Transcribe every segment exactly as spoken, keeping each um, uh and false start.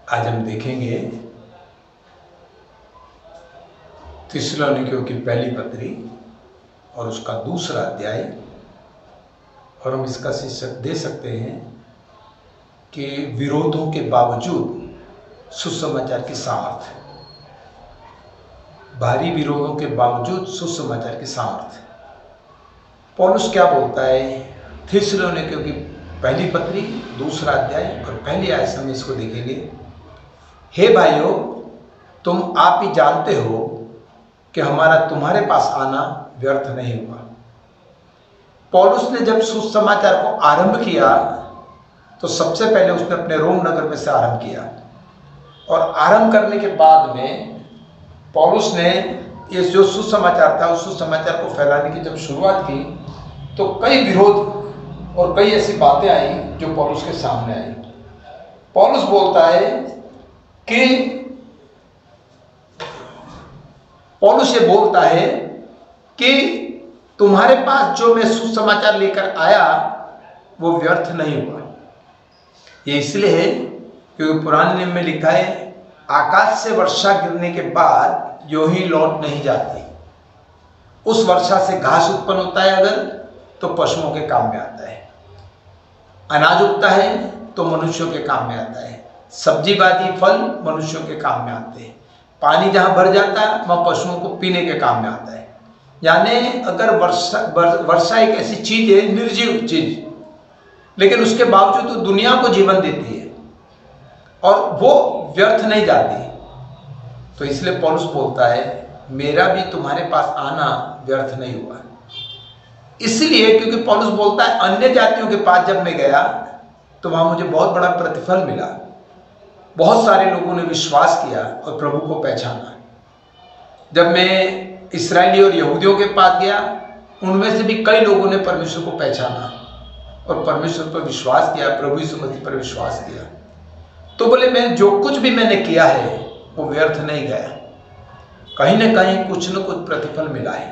आज हम देखेंगे थिस्सलुनीकियों की पहली पत्री और उसका दूसरा अध्याय, और हम इसका शीर्षक दे सकते हैं कि विरोधों के बावजूद सुसमाचार की सामर्थ्य। भारी विरोधों के बावजूद सुसमाचार की सामर्थ्य। पौलुस क्या बोलता है थिस्सलुनीकियों की पहली पत्री दूसरा अध्याय और पहली आयत से हम इसको देखेंगे। हे भाइयों, तुम आप ही जानते हो कि हमारा तुम्हारे पास आना व्यर्थ नहीं हुआ। पौलुस ने जब सुसमाचार को आरंभ किया तो सबसे पहले उसने अपने रोम नगर में से आरंभ किया, और आरंभ करने के बाद में पौलुस ने ये जो सुसमाचार था उस सुसमाचार को फैलाने की जब शुरुआत की तो कई विरोध और कई ऐसी बातें आई जो पौलुस के सामने आई। पौलुस बोलता है कि पौलुस ये बोलता है कि तुम्हारे पास जो मैं सुसमाचार लेकर आया वो व्यर्थ नहीं हुआ। ये इसलिए है क्योंकि पुराने नियम में लिखा है आकाश से वर्षा गिरने के बाद यूं ही लौट नहीं जाती। उस वर्षा से घास उत्पन्न होता है अगर तो पशुओं के काम में आता है, अनाज उगता है तो मनुष्यों के काम में आता है, सब्जी भाजी फल मनुष्यों के काम में आते हैं, पानी जहां भर जाता है वहां पशुओं को पीने के काम में आता है। यानी अगर वर्षा वर्षा एक ऐसी चीज है, निर्जीव चीज, लेकिन उसके बावजूद तो दुनिया को जीवन देती है और वो व्यर्थ नहीं जाती। तो इसलिए पौलुस बोलता है मेरा भी तुम्हारे पास आना व्यर्थ नहीं हुआ। इसलिए क्योंकि पौलुस बोलता है अन्य जातियों के पास जब मैं गया तो वहां मुझे बहुत बड़ा प्रतिफल मिला। बहुत सारे लोगों ने विश्वास किया और प्रभु को पहचाना। जब मैं इस्राएली और यहूदियों के पास गया उनमें से भी कई लोगों ने परमेश्वर को पहचाना और परमेश्वर पर विश्वास किया, प्रभु यीशु मसीह पर विश्वास किया। तो बोले मैं जो कुछ भी मैंने किया है वो व्यर्थ नहीं गया, कहीं ना कहीं कुछ न कुछ प्रतिफल मिला है।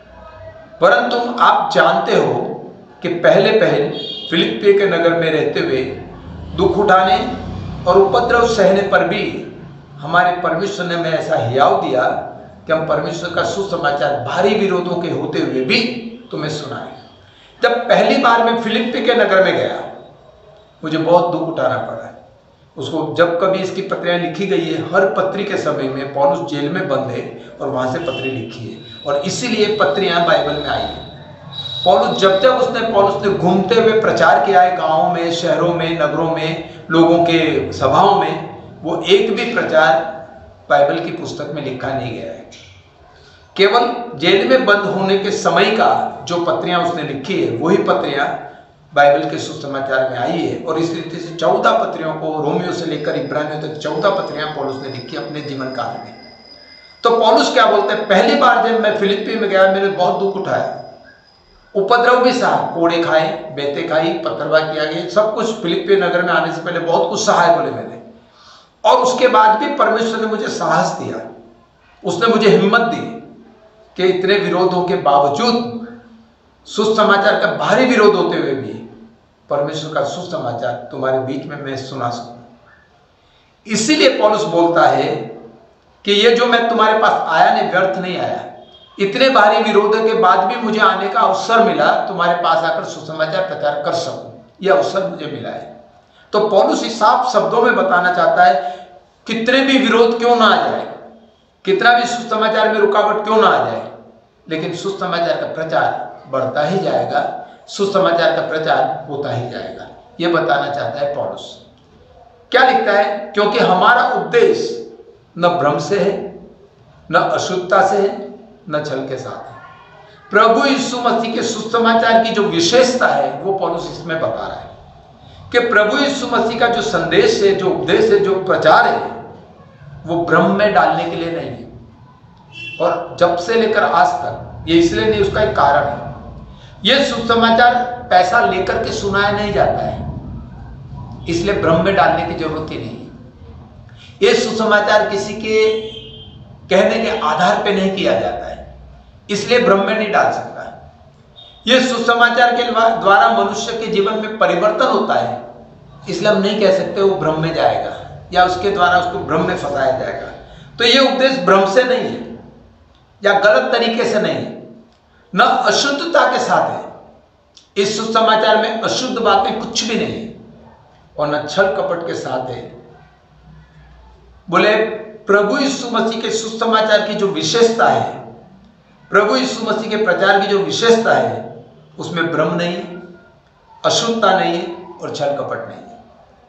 परंतु आप जानते हो कि पहले पहले फिलिप्पी के नगर में रहते हुए दुख उठाने और उपद्रव सहने पर भी हमारे परमेश्वर ने हमें ऐसा हियाव दिया कि हम परमेश्वर का सुसमाचार भारी विरोधों के होते हुए भी तुम्हें सुनाए। जब पहली बार मैं फिलिप्पी के नगर में गया मुझे बहुत दुख उठाना पड़ा। उसको जब कभी इसकी पत्रियां लिखी गई है, हर पत्री के समय में पौलुस जेल में बंद है और वहां से पत्री लिखी है, और इसीलिए पत्रियां बाइबल में आई है। पौलुस जब जब उसने पौलुस ने घूमते हुए प्रचार किया है गांवों में, शहरों में, नगरों में, लोगों के सभाओं में, वो एक भी प्रचार बाइबल की पुस्तक में लिखा नहीं गया है। केवल जेल में बंद होने के समय का जो पत्रियां उसने लिखी है वही पत्रियां बाइबल के सुसमाचार में आई है, और इस रीति से चौदह पत्रियों को रोमियो से लेकर इब्रानियों तक चौदह पत्रियां पौलुस ने लिखी अपने जीवन काल में। तो पौलुस क्या बोलते हैं, पहली बार जब मैं फिलिप्पी में गया मैंने बहुत दुख उठाया, उपद्रव भी सहा, कोड़े खाए, बेते खाई, पत्थरबाज किया गया, सब कुछ फिलिप्पी नगर में आने से पहले बहुत कुछ सहा है बोले मैंने। और उसके बाद भी परमेश्वर ने मुझे साहस दिया, उसने मुझे हिम्मत दी कि इतने विरोधों के बावजूद, सुसमाचार का भारी विरोध होते हुए भी परमेश्वर का सुसमाचार तुम्हारे बीच में मैं सुना सकूं। इसीलिए पौलुस बोलता है कि ये जो मैं तुम्हारे पास आया नहीं व्यर्थ नहीं आया। इतने भारी विरोधों के बाद भी मुझे आने का अवसर मिला, तुम्हारे पास आकर सुसमाचार प्रचार कर सकूं, यह अवसर मुझे मिला है। तो पौलुस साफ शब्दों में बताना चाहता है कितने भी विरोध क्यों ना आ जाए, कितना भी सुसमाचार में रुकावट क्यों ना आ जाए, लेकिन सुसमाचार का प्रचार बढ़ता ही जाएगा, सुसमाचार का प्रचार होता ही जाएगा। यह बताना चाहता है पौलुस। क्या लिखता है, क्योंकि हमारा उद्देश्य न भ्रम से है, न अशुद्धता से है, न छल के साथ है। प्रभु यीशु मसीह के सुसमाचार की जो विशेषता है वो पौलुस इसमें बता रहा है कि प्रभु यीशु मसीह का जो संदेश है, जो उपदेश है, जो प्रचार है, वो भ्रम में डालने के लिए नहीं है। और जब से लेकर आज तक, ये इसलिए नहीं, उसका एक कारण है। यह सुसमाचार पैसा लेकर के सुनाया नहीं जाता है, इसलिए भ्रम में डालने की जरूरत ही नहीं है। यह सुसमाचार किसी के कहने के आधार पे नहीं किया जाता है, इसलिए भ्रम में नहीं डाल सकता है। यह सुसमाचार के द्वारा मनुष्य के जीवन में परिवर्तन होता है, इसलिए हम नहीं कह सकते वो भ्रम में जाएगा। या उसके द्वारा उसको भ्रम में फंसाया जाएगा। तो ये उपदेश भ्रम से नहीं है या गलत तरीके से नहीं है, न अशुद्धता के साथ है। इस सुसमाचार में अशुद्ध बातें कुछ भी नहीं है और न छल कपट के साथ है। बोले प्रभु यीशु मसीह के सुसमाचार की जो विशेषता है, प्रभु यीशु मसीह के प्रचार की जो विशेषता है, उसमें भ्रम नहीं है, अशुद्धता नहीं है और छल कपट नहीं है।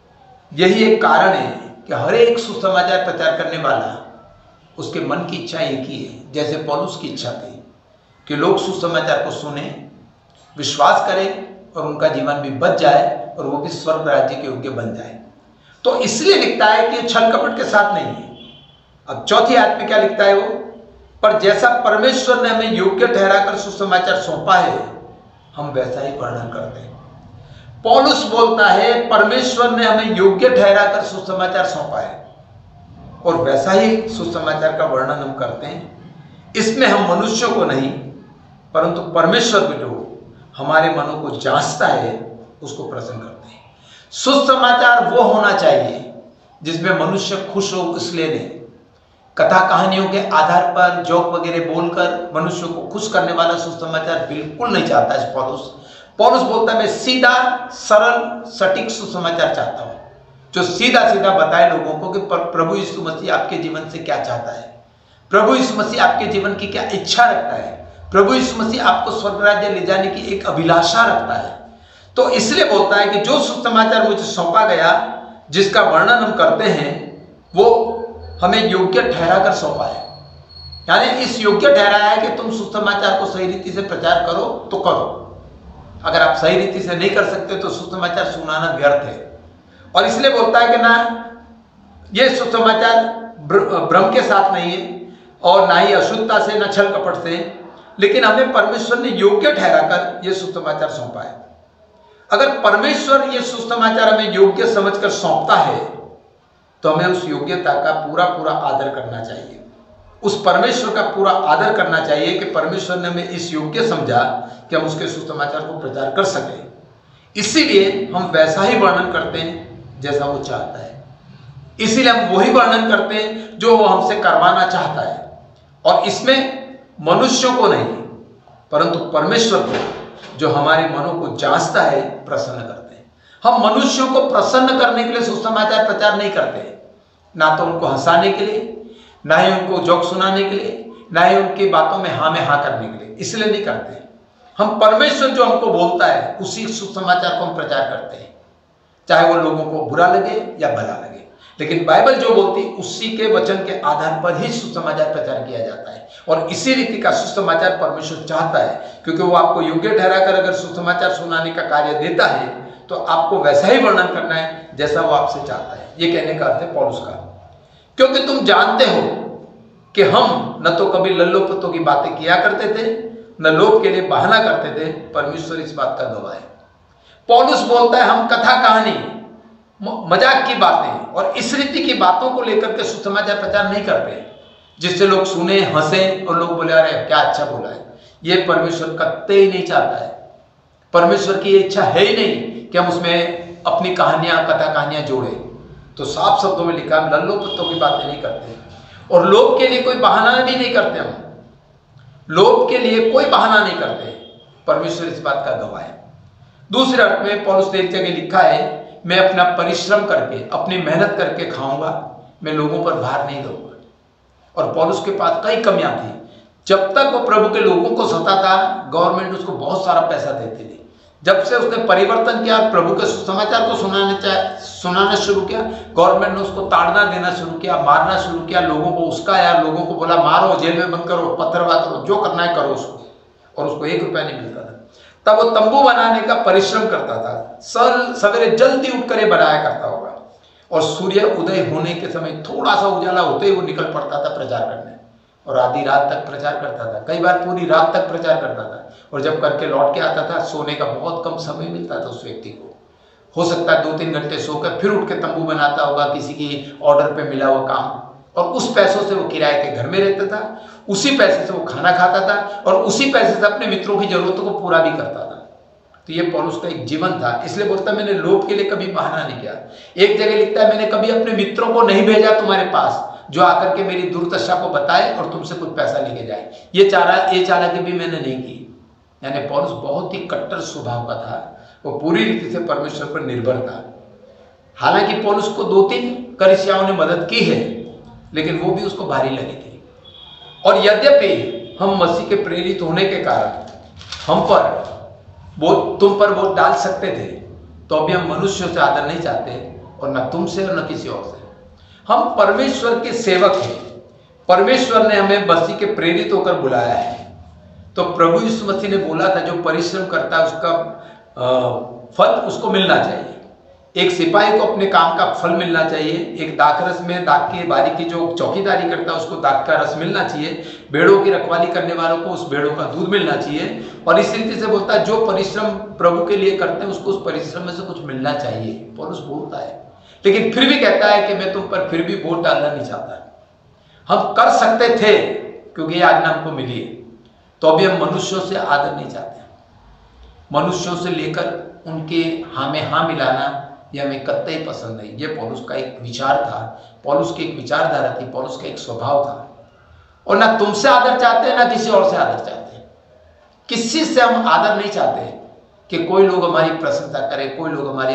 यही एक कारण है कि हर एक सुसमाचार प्रचार करने वाला उसके मन की इच्छा एक ही है, जैसे पौलुस की इच्छा थी कि लोग सुसमाचार को सुने, विश्वास करें और उनका जीवन भी बच जाए और वो भी स्वर्ग राज्य के योग्य बन जाए। तो इसलिए लिखता है कि छल कपट के साथ नहीं है। अब चौथी आयत में क्या लिखता है वो, पर जैसा परमेश्वर ने हमें योग्य ठहराकर सुसमाचार सौंपा है, हम वैसा ही वर्णन करते हैं। पौलुस बोलता है परमेश्वर ने हमें योग्य ठहराकर सुसमाचार सौंपा है और वैसा ही सुसमाचार का वर्णन हम करते हैं। इसमें हम मनुष्यों को नहीं परंतु परमेश्वर को, जो हमारे मनों को जांचता है, उसको प्रसन्न करते हैं। सुसमाचार वो होना चाहिए जिसमें मनुष्य खुश हो, इसलिए नहीं। कथा कहानियों के आधार पर जोक वगैरह बोलकर मनुष्यों को खुश करने वाला सुसमाचार बिल्कुल नहीं चाहता है पौलुस। पौलुस बोलता है मैं सीधा सरल सटीक सुसमाचार चाहता हूं, जो सीधा सीधा बताए लोगों को कि प्रभु यीशु मसीह आपके जीवन से क्या चाहता है, प्रभु यीशु मसीह आपके जीवन की क्या इच्छा रखता है, प्रभु यीशु मसीह आपको स्वर्ग राज्य ले जाने की एक अभिलाषा रखता है। तो इसलिए बोलता है कि जो सुसमाचार मुझे सौंपा गया, जिसका वर्णन हम करते हैं, वो हमें योग्य ठहरा कर सौंपा है। यानी इस योग्य ठहराया है कि तुम सुसमाचार को सही रीति से प्रचार करो तो करो। अगर आप सही रीति से नहीं कर सकते तो सुसमाचार सुनाना व्यर्थ है। और इसलिए बोलता है कि ना ये सुसमाचार भ्रम के साथ नहीं है और ना ही अशुद्धता से, ना छल कपट से, लेकिन हमें परमेश्वर ने योग्य ठहराकर यह सुसमाचार सौंपा है। अगर परमेश्वर ये सुसमाचार हमें योग्य समझकर सौंपता है तो हमें उस योग्यता का पूरा पूरा आदर करना चाहिए, उस परमेश्वर का पूरा आदर करना चाहिए कि परमेश्वर ने हमें इस योग्य समझा कि हम उसके सुसमाचार को प्रचार कर सकें। इसीलिए हम वैसा ही वर्णन करते हैं जैसा वो चाहता है, इसीलिए हम वही वर्णन करते हैं जो वो हमसे करवाना चाहता है। और इसमें मनुष्यों को नहीं परंतु परमेश्वर को, जो हमारे मनों को जांचता है, प्रसन्न करते हैं। हम मनुष्यों को प्रसन्न करने के लिए सुसमाचार प्रचार नहीं करते, ना तो उनको हंसाने के लिए, ना ही उनको जोक सुनाने के लिए, ना ही उनकी बातों में हाँ में हाँ करने के लिए, इसलिए नहीं करते। हम परमेश्वर जो हमको बोलता है उसी सुसमाचार को हम प्रचार करते हैं, चाहे वो लोगों को बुरा लगे या भला लगे। लेकिन बाइबल जो बोलती उसी के वचन के आधार पर ही सुसमाचार प्रचार किया जाता है। और इसी रीति का सुसमाचार परमेश्वर चाहता है, क्योंकि वो आपको योग्य ठहराकर अगर सुसमाचार सुनाने का कार्य देता है तो आपको वैसा ही वर्णन करना है जैसा वो आपसे चाहता है। ये कहने का अर्थ है पौलुस का, क्योंकि तुम जानते हो कि हम न तो कभी लल्लो पत्तों की बातें किया करते थे, न लोभ के लिए बहाना करते थे। परमेश्वर इस बात का गवाह है। पौलुस बोलता है हम कथा कहानी, मजाक की बातें और इस रीति की बातों को लेकर के सुसमाचार प्रचार नहीं करते जिससे लोग सुने, हंसे और लोग बोले अरे क्या अच्छा बोला है। ये परमेश्वर कत्ते ही नहीं चाहता है। परमेश्वर की ये इच्छा है ही नहीं कि हम उसमें अपनी कहानियां, कथा कहानियां जोड़े। तो साफ शब्दों में लिखा हम लल्लो पत्तों की बातें नहीं करते और लोभ के लिए कोई बहाना भी नहीं करते। हम लोभ के लिए कोई बहाना नहीं करते। परमेश्वर इस बात का गवाह है। दूसरे अर्थ में पौलुस ने एक जगह लिखा है मैं अपना परिश्रम करके, अपनी मेहनत करके खाऊंगा, मैं लोगों पर भार नहीं दूंगा। और पौलुस के पास कई कमियां थी। जब तक वो प्रभु के लोगों को सताता, गवर्नमेंट उसको बहुत सारा पैसा देती थी। जब से उसने परिवर्तन किया, प्रभु के सुसमाचार को सुनाने सुनाना शुरू किया, गवर्नमेंट ने उसको ताड़ना देना शुरू किया, मारना शुरू किया, लोगों को उसकाया, लोगों को बोला मारो, जेल में बंद करो, पत्थरबाज करो, जो करना है करो उसको। और उसको एक रुपया नहीं मिलता था। तब वो तंबू बनाने का परिश्रम करता था, सल सवेरे जल्दी उठकर ये बनाया करता होगा और सूर्य उदय होने के समय थोड़ा सा उजाला होते ही वो निकल पड़ता था प्रचार करने और आधी रात तक प्रचार करता था। कई बार पूरी रात तक प्रचार करता था और जब करके लौट के आता था, सोने का बहुत कम समय मिलता था उस व्यक्ति को। हो सकता है दो तीन घंटे सोकर फिर उठ के तंबू बनाता होगा, किसी की ऑर्डर पे मिला हुआ काम, और उस पैसों से वो किराए के घर में रहता था, उसी पैसे से वो खाना खाता था और उसी पैसे से अपने मित्रों की जरूरतों को पूरा भी करता था। तो ये पौलुस का एक जीवन था, इसलिए बोलता है मैंने लोभ के लिए कभी बहाना नहीं किया। एक जगह लिखता है मैंने कभी अपने मित्रों को नहीं भेजा तुम्हारे पास जो आकर के मेरी दुर्दशा को बताए और तुमसे कुछ पैसा लेके जाए, ये चारा ये चालाकी भी मैंने नहीं की। यानी पौलुस बहुत ही कट्टर स्वभाव का था, वो पूरी रीति से परमेश्वर पर निर्भर था। हालांकि पौलुस को दो तीन कलीसियाओं ने मदद की है, लेकिन वो भी उसको भारी लगी थी। और यद्यपि हम मसीह के प्रेरित होने के कारण हम पर वो तुम पर वोट डाल सकते थे, तो अभी हम मनुष्यों से आदर नहीं चाहते और न तुमसे और न किसी और से। हम परमेश्वर के सेवक हैं, परमेश्वर ने हमें मसीह के प्रेरित होकर बुलाया है। तो प्रभु यीशु मसीह ने बोला था जो परिश्रम करता है उसका फल उसको मिलना चाहिए। एक सिपाही को अपने काम का फल मिलना चाहिए, एक दाखरस में दाख की बारी की जो चौकीदारी करता है उसको दाख का रस मिलना चाहिए, भेड़ों की रखवाली करने वालों को उस भेड़ों का दूध मिलना चाहिए। और इस रीति से बोलता है जो परिश्रम प्रभु के लिए करते हैं उसको उस परिश्रम में से कुछ मिलना चाहिए, पौलुस बोलता है। लेकिन फिर भी कहता है कि मैं तुम पर फिर भी वोट डालना नहीं चाहता। हम कर सकते थे क्योंकि ये आज्ञा हमको मिली है, तो अभी हम मनुष्यों से आदर नहीं चाहते। मनुष्यों से लेकर उनके हाँ में हाँ मिलाना यह हमें कतई पसंद नहीं। ये पौलुस का एक विचार था, पौलुस की एक विचारधारा थी, पौलुस का एक स्वभाव था। और ना तुमसे आदर चाहते हैं ना किसी और से आदर चाहते हैं। किसी से हम आदर नहीं चाहते कि कोई लोग हमारी प्रशंसा करें, कोई लोग हमारी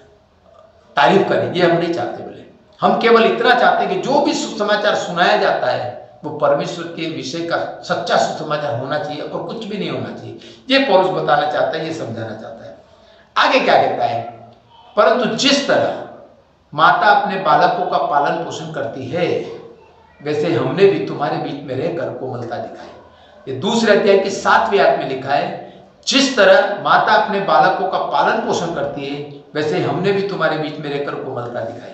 तारीफ करें, ये हम नहीं चाहते। बोले हम केवल इतना चाहते हैं कि जो भी सुसमाचार सुनाया जाता है वो परमेश्वर के विषय का सच्चा सुसमाचार होना चाहिए और कुछ भी नहीं होना चाहिए। ये पौलुस बताना चाहता है, ये समझाना चाहता है। आगे क्या कहता है, परंतु जिस तरह माता अपने बालकों का पालन पोषण करती है वैसे हमने भी तुम्हारे बीच में रहकर कोमलता दिखाई। ये दूसरे अध्याय की सातवीं आयत में लिखा है, जिस तरह माता अपने बालकों का पालन पोषण करती है वैसे हमने भी तुम्हारे बीच में रहकर कोमलता दिखाई।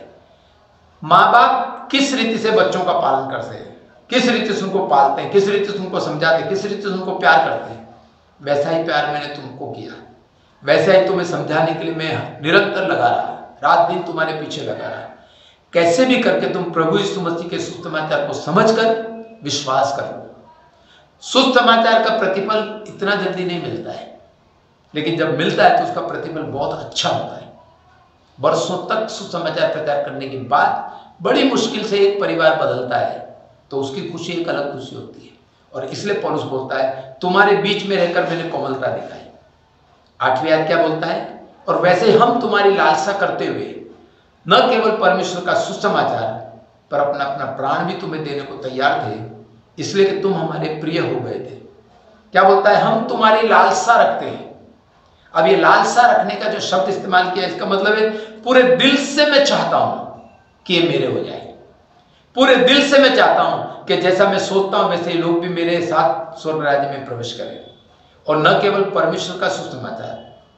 माँ बाप किस रीति से बच्चों का पालन करते हैं, किस रीति से उनको पालते हैं, किस रीति से उनको समझाते हैं, किस रीति से उनको प्यार करते हैं, वैसा ही प्यार मैंने तुमको किया, वैसा ही तुम्हें समझाने के लिए मैं निरंतर लगा रहा, रात दिन तुम्हारे पीछे लगा रहा। कैसे भी करके तुम प्रभु यीशु मसीह के सुसमाचार को समझकर विश्वास कर लो। सुसमाचार का प्रतिफल इतना जल्दी नहीं मिलता है, लेकिन जब मिलता है तो उसका प्रतिफल बहुत अच्छा होता है। वर्षों तक सुसमाचार प्रचार करने के बाद बड़ी मुश्किल से एक परिवार बदलता है तो उसकी खुशी एक अलग खुशी होती है। और इसलिए पौलुस बोलता है तुम्हारे बीच में रहकर मैंने कोमलता दिखाई। आठवीं आयत क्या बोलता है, और वैसे हम तुम्हारी लालसा करते हुए न केवल परमेश्वर का सुसमाचार पर अपना अपना प्राण भी तुम्हें देने को तैयार थे, इसलिए कि तुम हमारे प्रिय हो गए थे। क्या बोलता है, हम तुम्हारी लालसा रखते हैं। अब ये लालसा रखने का जो शब्द इस्तेमाल किया इसका मतलब है पूरे दिल से मैं चाहता हूं कि ये मेरे हो जाए, पूरे दिल से मैं चाहता हूं कि जैसा मैं सोचता हूं वैसे लोग भी मेरे साथ स्वर्ग राज्य में प्रवेश करें। और न केवल परमेश्वर का सुसमाचार,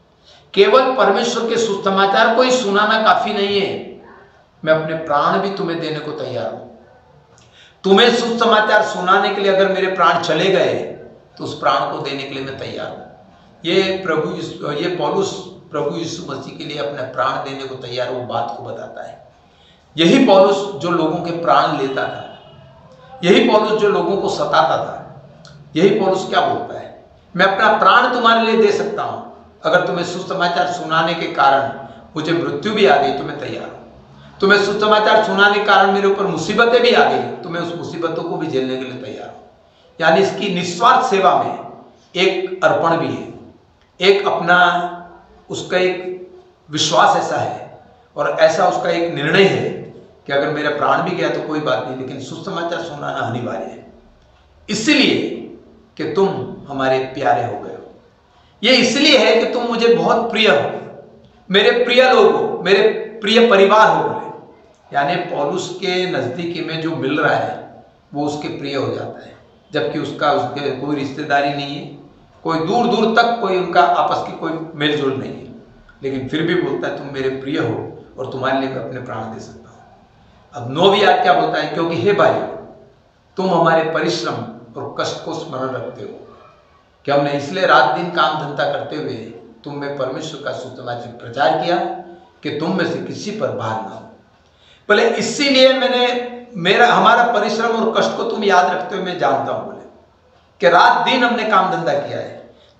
केवल परमेश्वर के सुसमाचार को ही सुनाना काफी नहीं है, मैं अपने प्राण भी तुम्हें देने को तैयार हूं। तुम्हें सुसमाचार सुनाने के लिए अगर मेरे प्राण चले गए तो उस प्राण को देने के लिए मैं तैयार हूं। ये प्रभु ये पौलुस प्रभु यीशु मसीह के लिए अपने प्राण देने को तैयार वो बात को बताता है। यही पौलुस जो लोगों के प्राण लेता था, यही पौलुस जो लोगों को सताता था, यही पौलुस क्या बोलता है, मैं अपना प्राण तुम्हारे लिए दे सकता हूं। अगर तुम्हें सुसमाचार सुनाने के कारण मुझे मृत्यु भी आ गई तो मैं तैयार हूं। तुम्हें सुसमाचार सुनाने के कारण मेरे ऊपर मुसीबतें भी आ गई तो मैं उस मुसीबतों को भी झेलने के लिए तैयार हूं। यानी इसकी निस्वार्थ सेवा में एक अर्पण भी है, एक अपना उसका एक विश्वास ऐसा है और ऐसा उसका एक निर्णय है कि अगर मेरा प्राण भी गया तो कोई बात नहीं, लेकिन सुसमाचार सुनाना अनिवार्य है, इसलिए कि तुम हमारे प्यारे हो गए हो। ये इसलिए है कि तुम मुझे बहुत प्रिय हो, मेरे प्रिय लोग हो, मेरे प्रिय परिवार हो बोले। यानी पौलुस के नजदीकी में जो मिल रहा है वो उसके प्रिय हो जाता है, जबकि उसका उसके कोई रिश्तेदारी नहीं है, कोई दूर दूर तक कोई उनका आपस की कोई मेलजोल नहीं है, लेकिन फिर भी बोलता है तुम मेरे प्रिय हो और तुम्हारे लिए मैं अपने प्राण दे सकता हूं। अब नौवीं आयत क्या बोलता है, क्योंकि हे भाई तुम हमारे परिश्रम और कष्ट को स्मरण रखते हो कि हमने इसलिए रात दिन काम धंधा करते हुए तुम में परमेश्वर का सुसमाचार प्रचार किया कि तुम में से किसी पर भार ना हो। बोले इसीलिए मैंने मेरा हमारा परिश्रम और कष्ट को तुम याद रखते हुए मैं जानता हूं बोले कि रात दिन हमने काम धंधा किया है,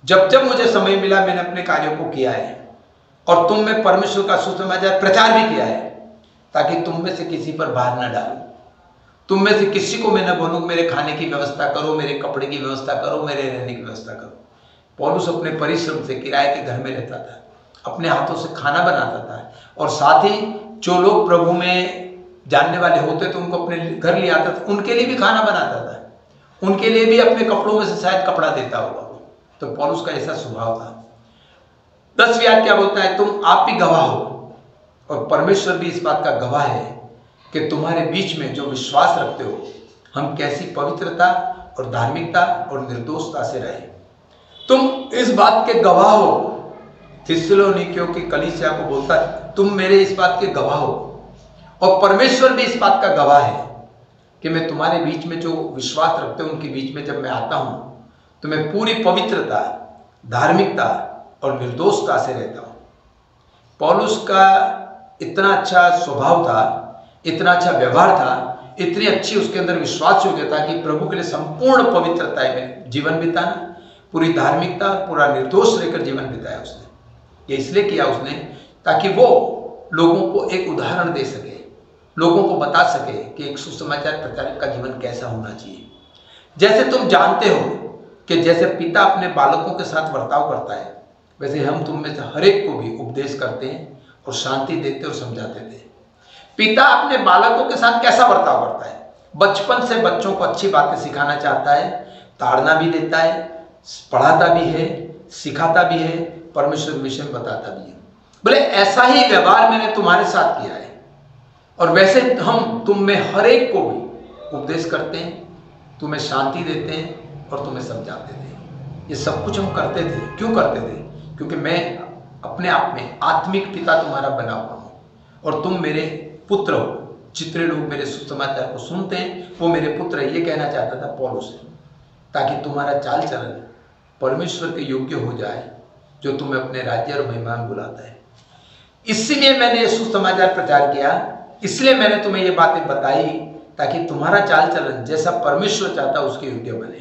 जब जब मुझे समय मिला मैंने अपने कार्यों को किया है और तुम में परमेश्वर का सुसमाचार प्रचार भी किया है, ताकि तुम में से किसी पर भार न डालूं। तुम में से किसी को मैं न बोलूं मेरे खाने की व्यवस्था करो, मेरे कपड़े की व्यवस्था करो, मेरे रहने की व्यवस्था करो। पौलुस अपने परिश्रम से किराए के घर में रहता था, अपने हाथों से खाना बनाता था, और साथ ही जो लोग प्रभु में जानने वाले होते थे उनको अपने घर ले आता था, उनके लिए भी खाना बनाता था, उनके लिए भी अपने कपड़ों में से शायद कपड़ा देता होगा। तो पौलुस का ऐसा स्वभाव था। दसवीं आयत क्या बोलता है? तुम आप भी गवाह हो और परमेश्वर भी इस बात का गवाह है कि तुम्हारे बीच में जो विश्वास रखते हो हम कैसी पवित्रता और धार्मिकता और निर्दोषता से रहे। तुम इस बात के गवाह हो। थिस्सलुनीकियों की कलीसिया को बोलता है तुम मेरे इस बात के गवाह हो, और परमेश्वर भी इस बात का गवाह है कि मैं तुम्हारे बीच में जो विश्वास रखते हो उनके बीच में जब मैं आता हूं तो मैं पूरी पवित्रता, धार्मिकता और निर्दोषता से रहता हूं। पौलुस का इतना अच्छा स्वभाव था, इतना अच्छा व्यवहार था, इतनी अच्छी उसके अंदर विश्वास योग्यता कि प्रभु के लिए संपूर्ण पवित्रता में जीवन बिताना, पूरी धार्मिकता, पूरा निर्दोष रहकर जीवन बिताया उसने। ये इसलिए किया उसने ताकि वो लोगों को एक उदाहरण दे सके, लोगों को बता सके कि एक सुसमाचार प्रचारक का जीवन कैसा होना चाहिए। जैसे तुम जानते हो कि जैसे पिता अपने बालकों के साथ बर्ताव करता है, वैसे हम तुम में से हर एक को भी उपदेश करते हैं और शांति देते और समझाते थे। पिता अपने बालकों के साथ कैसा बर्ताव करता है? बचपन से बच्चों को अच्छी बातें सिखाना चाहता है, ताड़ना भी देता है, पढ़ाता भी है, सिखाता भी है, परमेश्वर विषय में बताता भी है। बोले ऐसा ही व्यवहार मैंने तुम्हारे साथ किया है, और वैसे हम तुम में हर एक को भी उपदेश करते हैं, तुम्हें शांति देते हैं और तुम्हें समझाते थे। ये सब कुछ हम करते थे। क्यों करते थे? क्योंकि मैं अपने आप में आत्मिक पिता तुम्हारा बना हुआ हूं और तुम मेरे पुत्र हो। जितने लोग मेरे सुसमाचार को सुनते हैं वो मेरे पुत्र है, ये कहना चाहता था पौलुस, ताकि तुम्हारा चाल चलन परमेश्वर के योग्य हो जाए जो तुम्हें अपने राज्य और महिमा में बुलाता है। इसीलिए मैंने ये सुसमाचार प्रचार किया, इसलिए मैंने तुम्हें ये बातें बताई ताकि तुम्हारा चाल चलन जैसा परमेश्वर चाहता है उसके योग्य बने,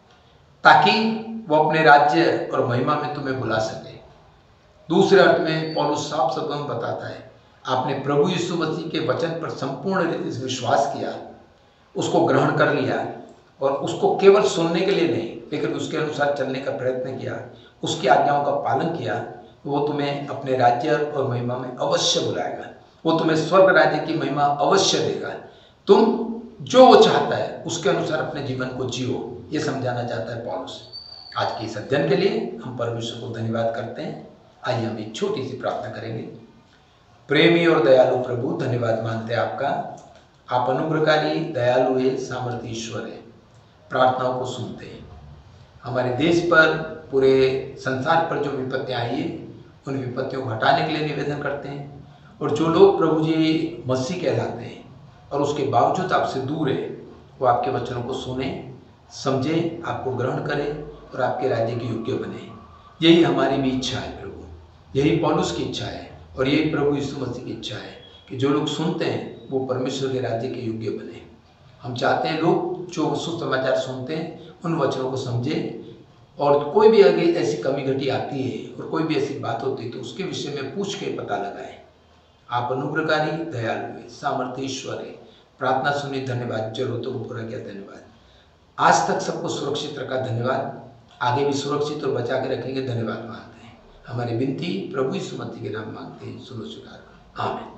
ताकि वो अपने राज्य और महिमा में तुम्हें बुला सके। दूसरे अर्थ में पौलुस साफ शब्दों में बताता है आपने प्रभु यीशु मसीह के वचन पर संपूर्ण रीति से विश्वास किया, उसको ग्रहण कर लिया और उसको केवल सुनने के लिए नहीं लेकिन उसके अनुसार चलने का प्रयत्न किया, उसकी आज्ञाओं का पालन किया, वो तुम्हें अपने राज्य और महिमा में अवश्य बुलाएगा। वो तुम्हें स्वर्ग राज्य की महिमा अवश्य देगा। तुम जो वो चाहता है उसके अनुसार अपने जीवन को जियो, ये समझाना चाहता है पौलुस। आज के इस अध्ययन के लिए हम परमेश्वर को धन्यवाद करते हैं। आइए हम एक छोटी सी प्रार्थना करेंगे। प्रेमी और दयालु प्रभु, धन्यवाद मानते हैं आपका। आप अनुग्रहकारी, दयालु है, सामर्थ्य ईश्वर है, प्रार्थनाओं को सुनते हैं। हमारे देश पर, पूरे संसार पर जो विपत्तियाँ आई है उन विपत्तियों को हटाने के लिए निवेदन करते हैं, और जो लोग प्रभु जी मसीह कहलाते हैं और उसके बावजूद आपसे दूर है वो आपके वचनों को सुने, समझे, आपको ग्रहण करें और आपके राज्य के योग्य बने। यही हमारी भी इच्छा है प्रभु, यही पौलुस की इच्छा है और यही प्रभु यीशु मसीह की इच्छा है कि जो लोग सुनते हैं वो परमेश्वर के राज्य के योग्य बने। हम चाहते हैं लोग जो सुसमाचार सुनते हैं उन वचनों को समझे, और कोई भी अगर ऐसी कमी घटी आती है और कोई भी ऐसी बात होती है तो उसके विषय में पूछ के पता लगाएं। आप अनुग्रहकारी, दयालु है, सामर्थ्य ईश्वर है, प्रार्थना सुनी, धन्यवाद, जरूरतों को पूरा किया, धन्यवाद। आज तक सबको सुरक्षित रखा, धन्यवाद। आगे भी सुरक्षित और बचा के रखेंगे, धन्यवाद मानते हैं। हमारी विनती प्रभु यीशु मसीह के नाम मांगते हैं, सुनो स्वीकार। आमीन।